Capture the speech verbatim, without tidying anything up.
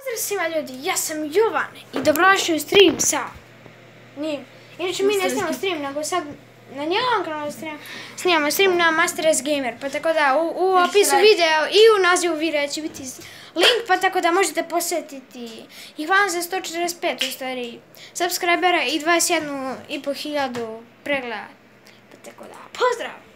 Pozdrav svima ljudi, ja sam Jovan i dobrodošli u stream sa njim. Inače mi ne snimamo stream, nego sad na njegovom kanalu snimamo stream na Master S Gamer, pa tako da u opisu videa i u nazivu videa će biti link, pa tako da možete posjetiti. I hvala za sto četrdeset pet u stvari subscribera i dvadeset jednu i po hiljadu pregleda, pa tako da pozdrav!